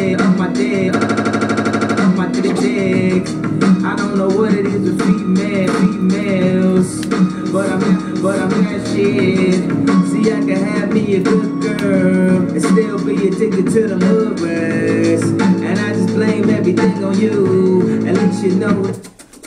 dick. I don't know what it is with females, but I'm that shit. See, I can have me a good girl and still be addicted to the mothers, and I just blame everything on you. At least you know it.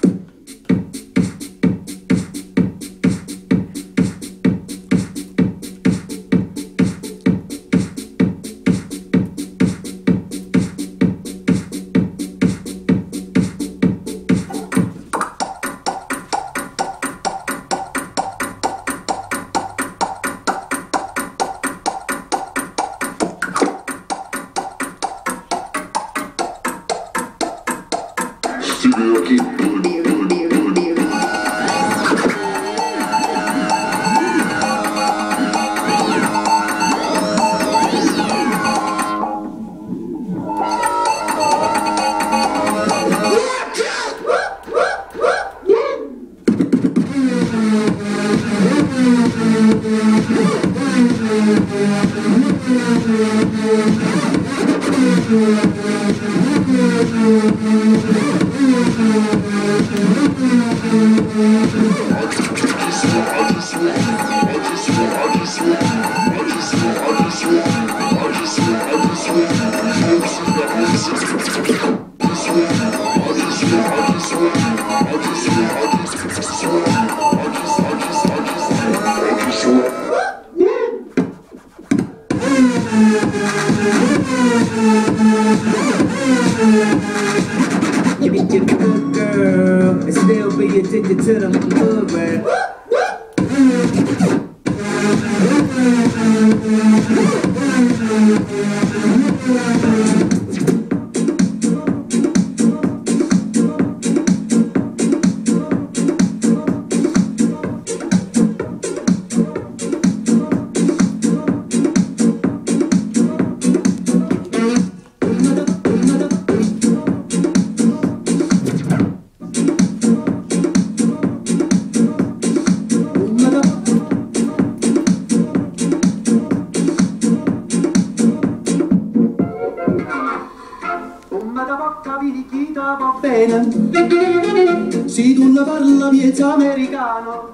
Si tu ne parla miezza americano,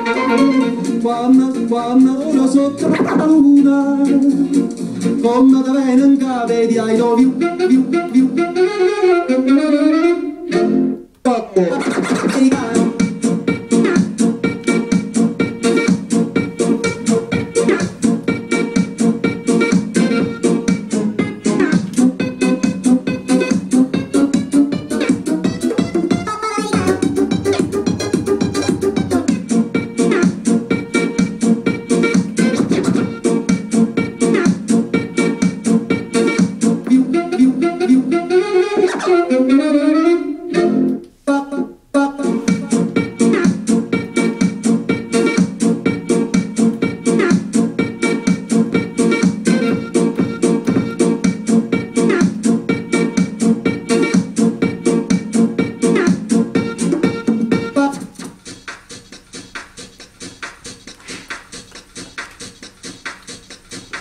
quando ora sotto la luna, come da venga vedi I love you, americano.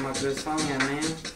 my good song, yeah, man.